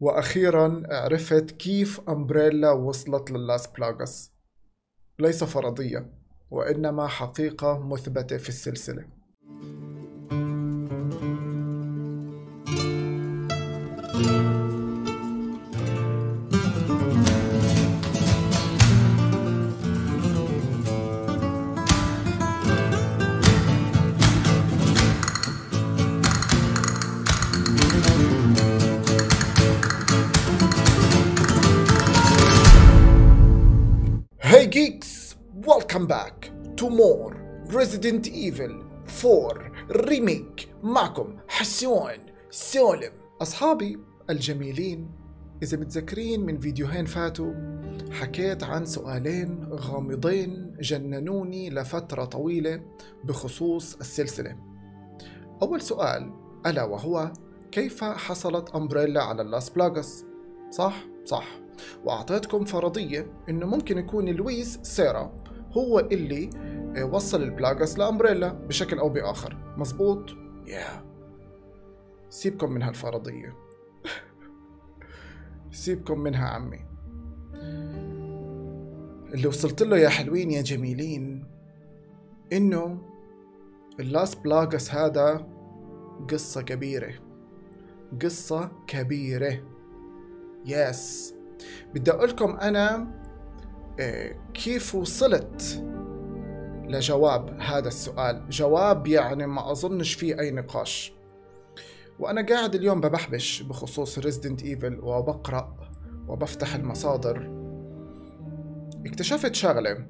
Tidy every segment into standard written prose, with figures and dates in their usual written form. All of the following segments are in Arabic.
وأخيرا عرفت كيف أمبريلا وصلت للاس بلاغاس. ليس فرضية، وإنما حقيقة مثبتة في السلسلة. Hey geeks! Welcome back to more Resident Evil 4 Remake. معكم حسون سالم. أصحابي الجميلين، إذا متذكرين من فيديوهين فاتوا حكيت عن سؤالين غامضين جننوني لفترة طويلة بخصوص السلسلة. أول سؤال ألا وهو: كيف حصلت أمبريلا على لاس بلاغاس؟ صح. وأعطيتكم فرضية إنه ممكن يكون لويس سيرا هو اللي وصل البلاغاس لأمبريلا بشكل أو بآخر. مزبوط؟ سيبكم من هالفرضية. سيبكم منها عمي. اللي وصلت له يا حلوين يا جميلين إنه اللاس بلاغاس هذا قصة كبيرة. يس، بدي أقول لكم أنا كيف وصلت لجواب هذا السؤال. جواب يعني ما أظنش فيه أي نقاش. وأنا قاعد اليوم ببحبش بخصوص Resident Evil وبقرأ وبفتح المصادر، اكتشفت شغلة،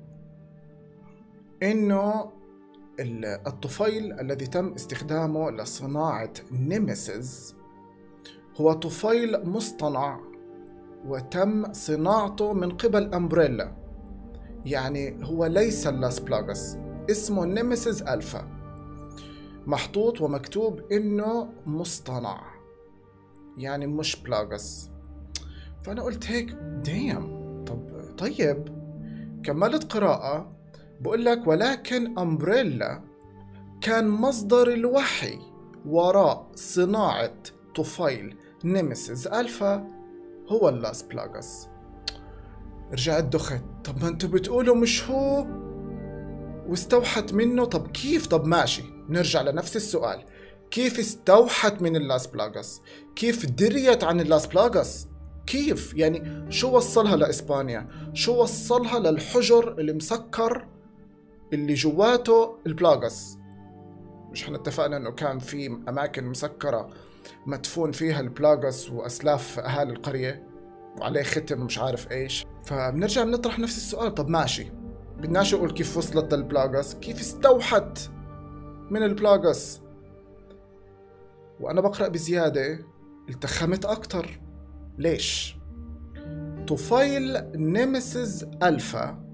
إنه الطفيل الذي تم استخدامه لصناعة نيميسيس هو طفيل مصطنع وتم صناعته من قبل أمبريلا. يعني هو ليس اللاس بلاغاس، اسمه نيميسيس ألفا، محطوط ومكتوب إنه مصطنع، يعني مش بلاغاس. فأنا قلت هيك دايم. طيب كملت قراءة، بقول لك: ولكن أمبريلا كان مصدر الوحي وراء صناعة طفيل نيميسيس ألفا هو اللاس بلاغاس. رجعت دخت: طب ما انتوا بتقولوا مش هو واستوحت منه. طب كيف؟ طب ماشي، نرجع لنفس السؤال. كيف استوحت من اللاس بلاغاس؟ كيف دريت عن اللاس بلاغاس؟ كيف؟ يعني شو وصلها لإسبانيا؟ شو وصلها للحجر المسكر اللي جواته البلاغاس؟ مش احنا اتفقنا انه كان في اماكن مسكرة مدفون فيها البلاغاس واسلاف اهالي القرية وعليه ختم مش عارف ايش. فبنرجع بنطرح نفس السؤال. طب ماشي، بدناش نقول كيف وصلت للبلاغاس، كيف استوحت من البلاغاس؟ وانا بقرأ بزيادة التخمت اكتر. ليش؟ طفيل نيميسيس ألفا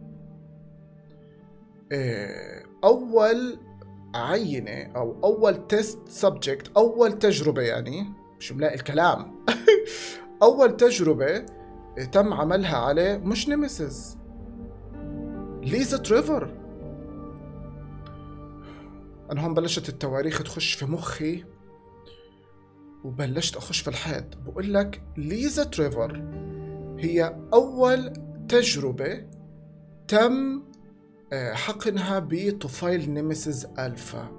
اول عينة او اول تيست سبجكت، اول تجربة، يعني مش ملاقي الكلام. اول تجربة تم عملها عليه مش نيميسيس، ليزا تريفر. انا هون بلشت التواريخ تخش في مخي وبلشت اخش في الحيط. بقول لك ليزا تريفر هي اول تجربة تم حقنها بطفيل نيميسيس ألفا.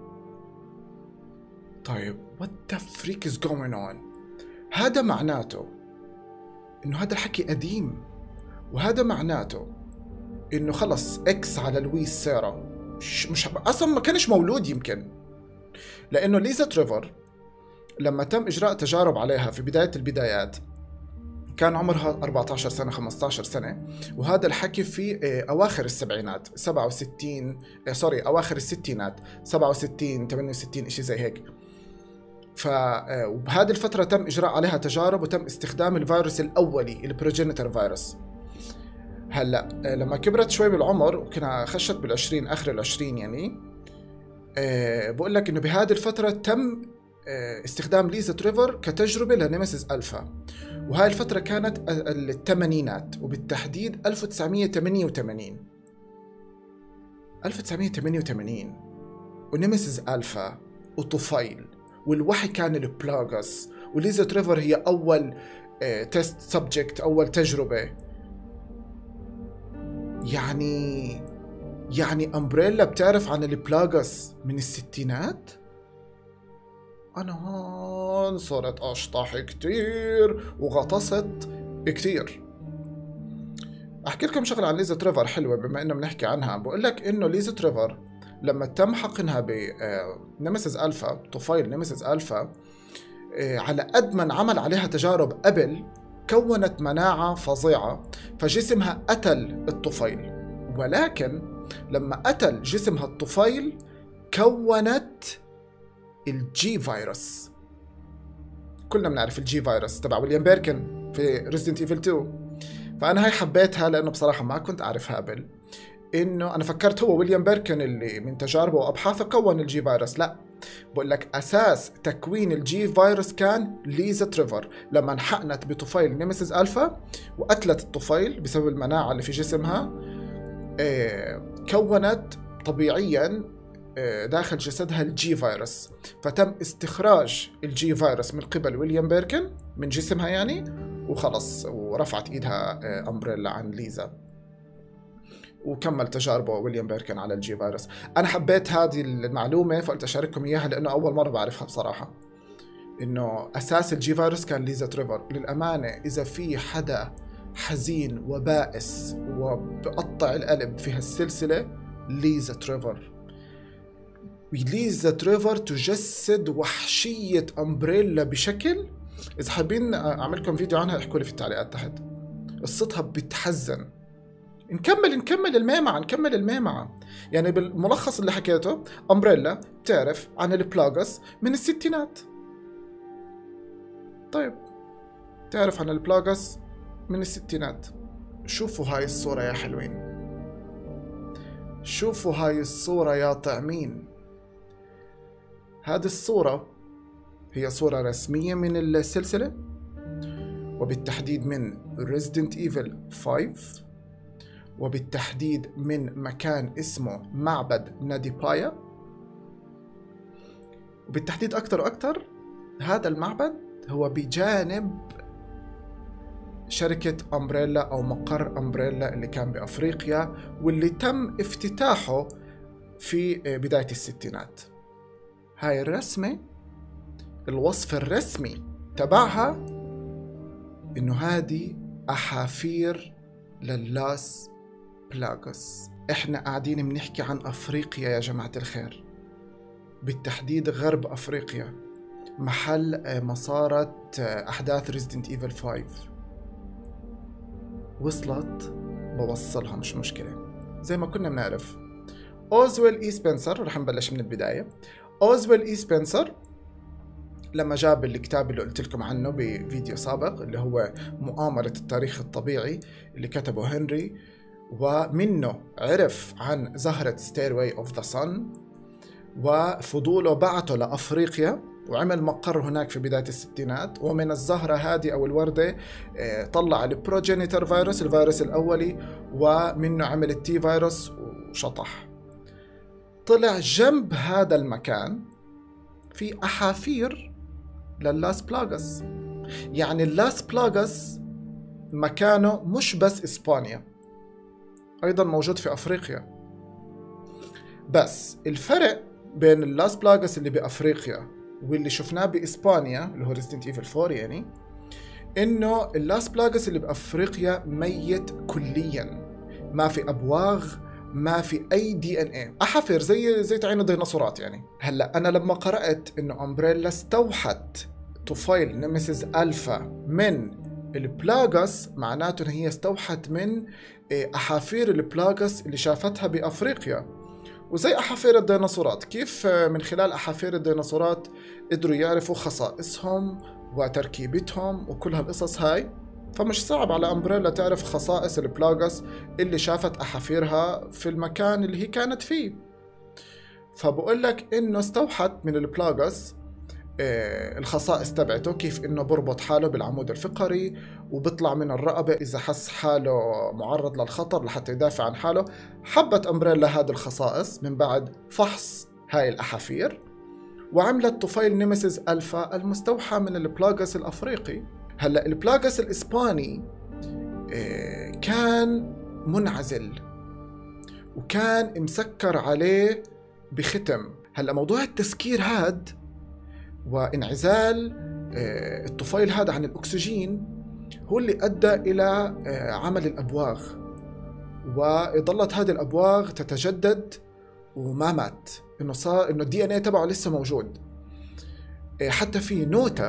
طيب what the freak is going on؟ هذا معناته إنه هذا الحكي قديم، وهذا معناته إنه خلص إكس على لويس سيرا مش أصلا ما كانش مولود يمكن. لأنه ليزا تريفر لما تم إجراء تجارب عليها في بداية البدايات كان عمرها 14 سنة 15 سنة، وهذا الحكي في أواخر السبعينات، أواخر الستينات، 67 68 إشي زي هيك. وبهذه الفترة تم إجراء عليها تجارب وتم استخدام الفيروس الأولي البروجينيتر فيروس. هلأ لما كبرت شوي بالعمر وكنا خشت بالعشرين، آخر العشرين يعني، بقول لك إنه بهذه الفترة تم استخدام ليزا تريفر كتجربة لنيميسيس ألفا. وهاي الفترة كانت الثمانينات، وبالتحديد 1988 ونيميسيس ألفا وطفيل، والوحي كان البلاغاس، وليزا تريفر هي أول تيست سبجكت، أول تجربة. يعني أمبريلا بتعرف عن البلاغس من الستينات؟ أنا هون صرت أشطح كتير وغطست كتير. أحكي لكم شغلة عن ليزا تريفر حلوة بما إنه بنحكي عنها. بقول لك إنه ليزا تريفر لما تم حقنها بنيمسيس ألفا، طفيل نيمسيس ألفا، على قد ما انعمل عليها تجارب قبل كونت مناعة فظيعة، فجسمها قتل الطفيل. ولكن لما قتل جسمها الطفيل كونت الجي فيروس. كلنا بنعرف الجي فيروس تبع ويليام بيركن في ريزيدنت ايفل 2. فأنا هاي حبيتها لأنه بصراحة ما كنت أعرفها قبل. إنه أنا فكرت هو ويليام بيركن اللي من تجاربه وأبحاثه كون الجي فيروس. لا، بقول لك أساس تكوين الجي فيروس كان ليزا تريفر لما انحقنت بطفيل نيمسيس ألفا وقتلت الطفيل بسبب المناعة اللي في جسمها. كونت طبيعيا داخل جسدها الجي فيروس، فتم استخراج الجي فيروس من قبل ويليام بيركن من جسمها يعني، وخلص ورفعت ايدها أمبريلا عن ليزا، وكمل تجاربه ويليام بيركن على الجي فيروس. انا حبيت هذه المعلومه فقلت اشارككم اياها لانه اول مره بعرفها بصراحه، انه اساس الجي فيروس كان ليزا تريفر. للامانه اذا في حدا حزين وبائس وبقطع القلب في هالسلسله ليزا تريفر. ليزا تريفر تجسد وحشيه أمبريلا بشكل، اذا حابين اعمل لكم فيديو عنها احكوا لي في التعليقات تحت. قصتها بتحزن. نكمل الميمعة. يعني بالملخص اللي حكيته، أمبريلا بتعرف عن البلاغس من الستينات. طيب تعرف عن البلاغس من الستينات. شوفوا هاي الصورة يا حلوين، شوفوا هاي الصورة يا طعمين. هذه الصورة هي صورة رسمية من السلسلة، وبالتحديد من Resident Evil 5، وبالتحديد من مكان اسمه معبد ناديبايا. وبالتحديد أكتر وأكتر هذا المعبد هو بجانب شركة أمبريلا أو مقر أمبريلا اللي كان بأفريقيا، واللي تم افتتاحه في بداية الستينات. هاي الرسمة الوصف الرسمي تبعها إنه هذه أحافير للاس بلاغس. احنا قاعدين بنحكي عن افريقيا يا جماعة الخير، بالتحديد غرب افريقيا، محل ما صارت احداث ريزيدنت ايفل 5. وصلت بوصلها مش مشكلة. زي ما كنا بنعرف اوزويل اي سبنسر، رح نبلش من البداية. اوزويل اي سبنسر لما جاب الكتاب اللي قلت لكم عنه بفيديو سابق، اللي هو مؤامرة التاريخ الطبيعي اللي كتبه هنري، ومنه عرف عن زهرة ستيروي اوف ذا صن، وفضوله بعته لأفريقيا وعمل مقر هناك في بداية الستينات. ومن الزهرة هذه أو الوردة طلع البروجينيتر فيروس، الفيروس الأولي، ومنه عمل التي فيروس وشطح. طلع جنب هذا المكان في أحافير للاس بلاغس. يعني اللاس بلاغس مكانه مش بس إسبانيا، أيضا موجود في أفريقيا. بس الفرق بين اللاس بلاغس اللي بأفريقيا واللي شفناه بإسبانيا اللي هو ريزيدنت ايفل 4 يعني، إنه اللاس بلاغس اللي بأفريقيا ميت كليا، ما في أبواغ، ما في أي دي ان اي، أحافير زي تعين الديناصورات يعني. هلا أنا لما قرأت إنه أمبريلا استوحت طفيل نيمسيس ألفا من البلاغس، معناته إن هي استوحت من أحافير البلاغس اللي شافتها بأفريقيا. وزي أحافير الديناصورات، كيف من خلال أحافير الديناصورات قدروا يعرفوا خصائصهم وتركيبتهم وكل هالقصص هاي، فمش صعب على أمبريلا تعرف خصائص البلاغس اللي شافت أحافيرها في المكان اللي هي كانت فيه. فبقول لك إنه استوحت من البلاغس الخصائص تبعته، كيف إنه بربط حاله بالعمود الفقري وبيطلع من الرقبة إذا حس حاله معرض للخطر لحتى يدافع عن حاله. حبت أمبريلا هذه الخصائص من بعد فحص هاي الأحافير، وعملت طفيل نيمسيس ألفا المستوحى من البلاغس الأفريقي. هلا البلاغس الإسباني كان منعزل وكان مسكر عليه بختم. هلا موضوع التسكير هاد وانعزال الطفيل هذا عن الأكسجين هو اللي أدى إلى عمل الأبواغ، وظلت هذه الأبواغ تتجدد وما مات، إنه صار إنه الدي إن إيه تبعه لسه موجود. حتى في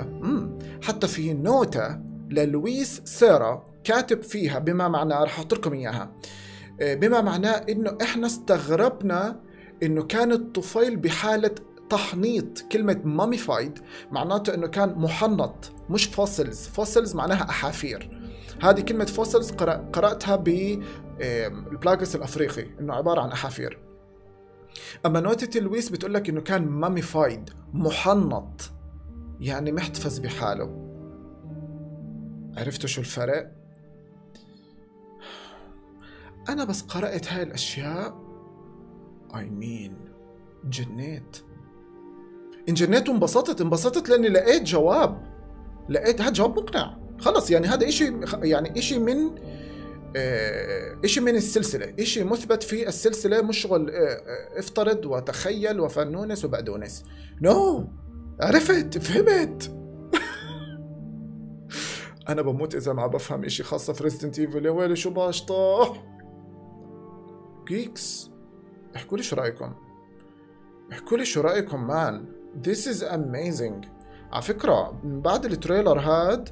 نوتة للويس سيرا كاتب فيها بما معناه، رح أحط لكم إياها، بما معناه إنه إحنا استغربنا إنه كان الطفيل بحالة تحنيط. كلمة ماميفايد معناته إنه كان محنط مش فوسلز معناها أحافير. هذه كلمة فوسلز قرأتها بالبلاغس الأفريقي إنه عبارة عن أحافير. أما نوتة لويس بتقولك إنه كان ماميفايد محنط، يعني محتفظ بحاله. عرفتوا شو الفرق؟ أنا بس قرأت هاي الأشياء انجنيت وانبسطت لأني لقيت جواب. هذا جواب مقنع خلص. يعني هذا إشي من السلسلة، إشي مثبت في السلسلة، مش شغل افترض وتخيل وفنونس وبقدونس. عرفت فهمت. أنا بموت إذا ما بفهم إشي خاصة في ريزيدنت ايفل. يا ويلي شو باشطح. جيكس احكوا لي شو رأيكم مان. This is amazing. على فكرة من بعد التريلر هاد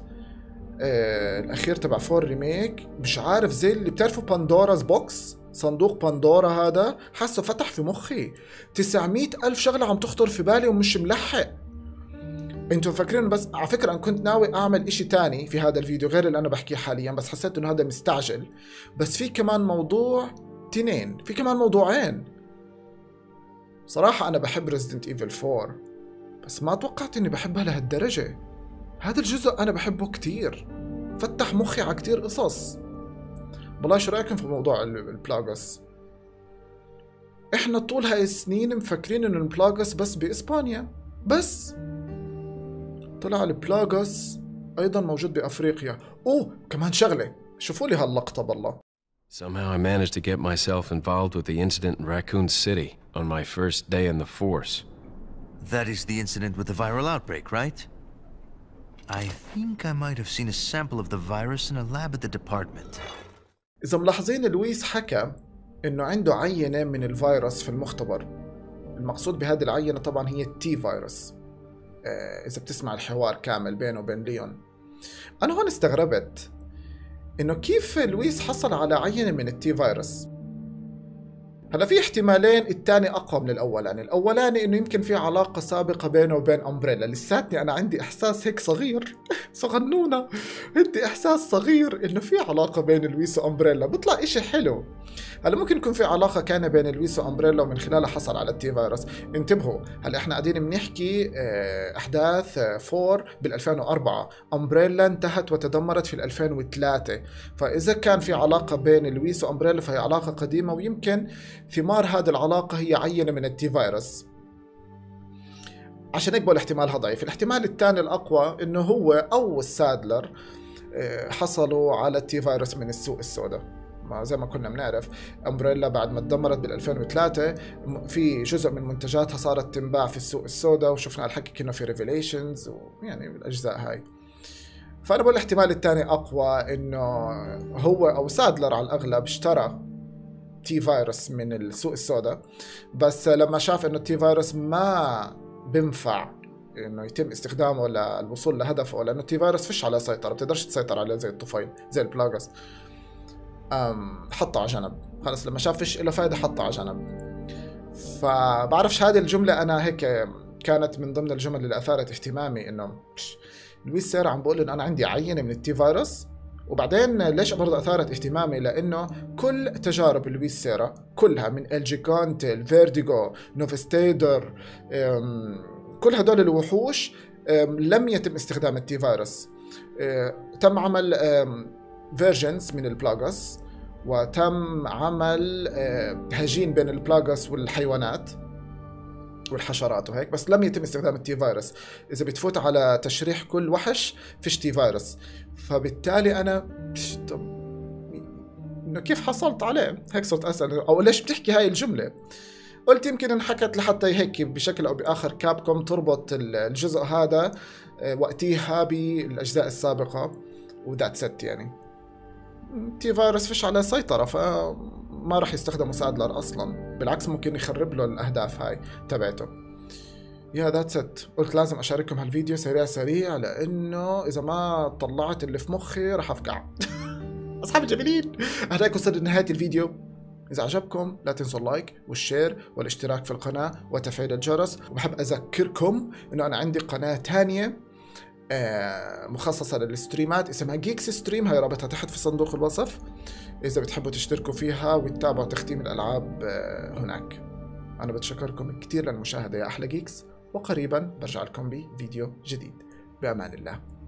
الأخير تبع 4 ريميك، مش عارف زي اللي بتعرفوا باندورا's بوكس، صندوق باندورا هذا، حاسه فتح في مخي 900,000 شغلة عم تخطر في بالي ومش ملحق. انتوا فاكرين؟ بس على فكرة أنا كنت ناوي أعمل إشي تاني في هذا الفيديو غير اللي أنا بحكيه حاليا، بس حسيت إنه هذا مستعجل. بس في كمان موضوع في كمان موضوعين. صراحة أنا بحب Resident Evil 4، بس ما توقعت إني بحبها لهالدرجة. هذا الجزء أنا بحبه كتير، فتح مخي على كتير قصص. بالله شو رأيكم في موضوع البلاغس؟ إحنا طول هاي السنين مفكرين إنه البلاغس بس بإسبانيا، بس طلع البلاغس أيضا موجود بأفريقيا. كمان شغلة، شوفوا لي هاللقطة بالله. Somehow I managed to get myself involved with the incident in Raccoon City on my first day in the force. That is the incident with the viral outbreak, right? I think I might have seen a sample of the virus in a lab at the department. إذا ملاحظين لويس حكى إنه عنده عينة من الفيروس في المختبر. المقصود بهذه العينة طبعا هي التي فيروس. إذا بتسمع الحوار كامل بينه وبين ليون. أنا هون استغربت إنه كيف لويس حصل على عينة من التي فيروس. هلا في احتمالين، الثاني أقوى من الأولاني. الأولاني إنه يمكن في علاقة سابقة بينه وبين أمبريلا. لساتني أنا عندي إحساس هيك صغير صغنونة، عندي إحساس صغير إنه في علاقة بين لويس وأمبريلا، بيطلع إشي حلو. هلا ممكن يكون في علاقة كان بين لويس وأمبريلا ومن خلالها حصل على التي فيروس. انتبهوا، هلا إحنا قاعدين بنحكي أحداث 4 بال2004، أمبريلا انتهت وتدمرت في 2003. فإذا كان في علاقة بين لويس وأمبريلا فهي علاقة قديمة، ويمكن ثمار هذه العلاقة هي عينة من التي فيروس. عشان هيك بقول احتمالها ضعيف. الاحتمال الثاني الأقوى إنه هو أو السادلر حصلوا على التي فيروس من السوق السوداء. زي ما كنا بنعرف أمبريلا بعد ما تدمرت بال2003 في جزء من منتجاتها صارت تنباع في السوق السوداء، وشفنا الحكي كنا في ريفيليشنز ويعني الأجزاء هاي. فأنا بقول الاحتمال الثاني أقوى، إنه هو أو سادلر على الأغلب اشترى تي فيروس من السوق السوداء، بس لما شاف إنه التي فيروس ما بنفع إنه يتم استخدامه للوصول لهدفه، لأنه التي فيروس فيش على سيطرة، بتقدرش تسيطر عليه زي الطفيل زي البلاغس. حطه على جنب خلص. لما شاف فيش له فايدة حطه على جنب. فبعرفش هذه الجملة أنا هيك كانت من ضمن الجمل اللي أثارت اهتمامي، إنه لويس سيرا عم بقول إنه أنا عندي عينة من التي فيروس. وبعدين ليش برضه أثارت اهتمامي؟ لأنه كل تجارب لويس سيرا كلها من الجيكانتل، فيرديغو، نوفستيدر، كل هدول الوحوش لم يتم استخدام التي فيروس. تم عمل فيرجنز من البلاغس، وتم عمل هجين بين البلاغس والحيوانات، والحشرات وهيك، بس لم يتم استخدام التي فيروس. اذا بتفوت على تشريح كل وحش فيش تي فيروس، فبالتالي انا طب انه كيف حصلت عليه؟ هيك صرت اسال، او ليش بتحكي هاي الجمله؟ قلت يمكن انحكت لحتى هيك بشكل او باخر كابكوم تربط الجزء هذا وقتيها بالاجزاء السابقه، وذات ست يعني. تي فيروس فيش عليه سيطره، فما راح يستخدمه سادلر اصلا، بالعكس ممكن يخرب له الاهداف هاي تبعته. يا ذات ست، قلت لازم اشارككم هالفيديو سريع لانه اذا ما طلعت اللي في مخي راح افقع. اصحابي الجميلين، هداك وصلنا لنهايه الفيديو. إذا عجبكم لا تنسوا اللايك والشير والاشتراك في القناة وتفعيل الجرس. وبحب أذكركم إنه أنا عندي قناة تانية مخصصة للستريمات اسمها جيكس ستريم، هاي رابطها تحت في صندوق الوصف، إذا بتحبوا تشتركوا فيها وتتابعوا تختيم الألعاب هناك. أنا بتشكركم كتير للمشاهدة يا أحلى جيكس، وقريبا برجع لكم بفيديو جديد. بأمان الله.